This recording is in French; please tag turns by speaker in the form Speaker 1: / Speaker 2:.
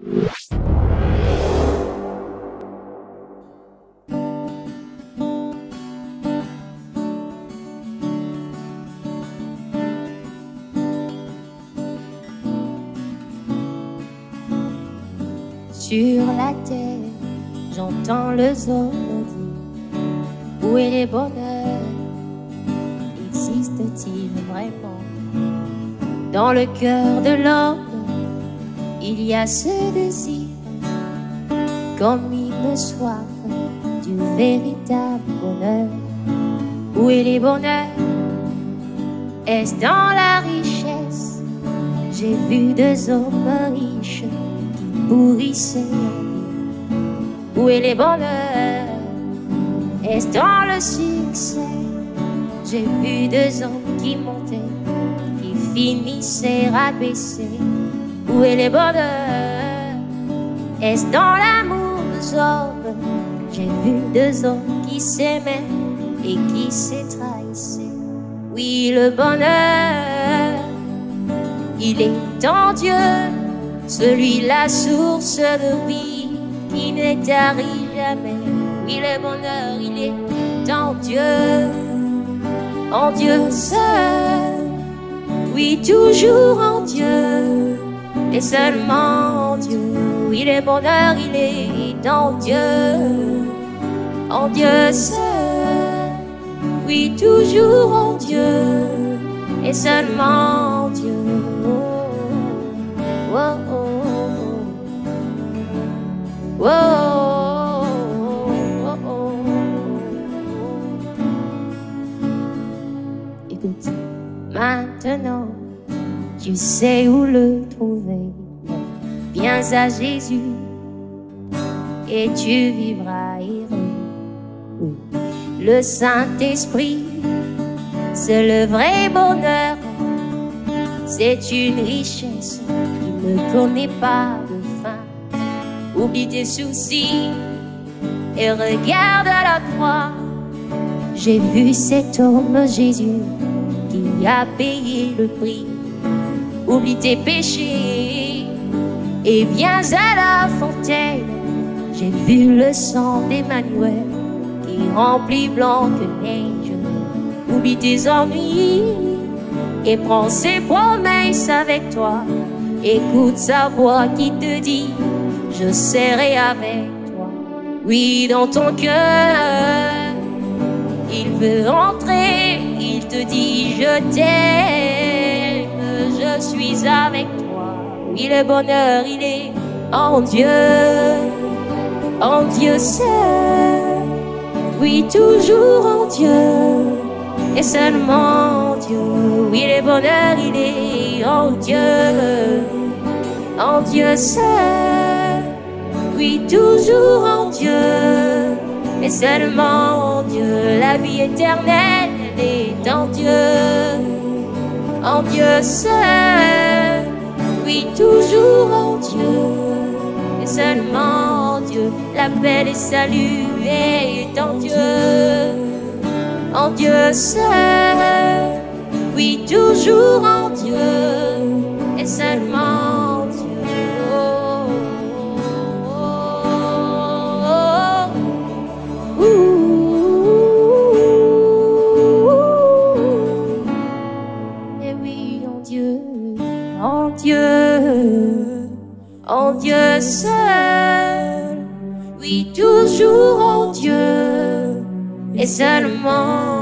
Speaker 1: Sur la terre, j'entends le zombie dire: où est le bonheur? Existe-t-il vraiment? Dans le cœur de l'homme, il y a ce désir, comme une soif du véritable bonheur. Où est le bonheur? Est-ce dans la richesse? J'ai vu deux hommes riches pourrissez en vie. Où est le bonheur? Est-ce dans le succès? J'ai vu deux hommes qui montaient, qui finissaient rabaissés. Où est le bonheur? Est-ce dans l'amour des hommes? J'ai vu deux hommes qui s'aimaient et qui se trahissaient. Oui, le bonheur, il est en Dieu, celui la source de vie qui ne tarit jamais. Oui, le bonheur, il est en Dieu seul. Oui, toujours en Dieu et seulement en Dieu. Oui, le bonheur, il est en Dieu seul. Oui, toujours en Dieu et seulement en Dieu. Oh, oh, oh, oh, oh, oh. Écoute, maintenant, tu sais où le trouver. Viens à Jésus et tu vivras heureux. Oui. Le Saint-Esprit, c'est le vrai bonheur. C'est une richesse qui ne connaît pas de fin. Oublie tes soucis et regarde à la croix. J'ai vu cet homme Jésus qui a payé le prix. Oublie tes péchés et viens à la fontaine. J'ai vu le sang d'Emmanuel qui remplit blanc que neige. Oublie tes ennuis et prends ses promesses avec toi. Écoute sa voix qui te dit: je serai avec toi. Oui, dans ton cœur, il veut entrer. Il te dit: je t'aime, je suis avec toi. Oui, le bonheur, il est en Dieu seul. Oui, toujours en Dieu et seulement en Dieu. Oui, le bonheur, il est en Dieu seul. Oui, toujours en Dieu et seulement en Dieu. La vie éternelle est en Dieu seul. Oui, toujours en Dieu et seulement en Dieu. La paix et le salut est en Dieu seul. Oui, toujours en Dieu et seulement en Dieu. Oh, oh, oh, oh. Et oui, en Dieu seul. Oui, toujours en Dieu et seulement